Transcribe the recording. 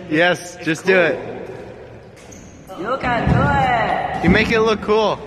Yes, just do it. You can do it. You make it look cool.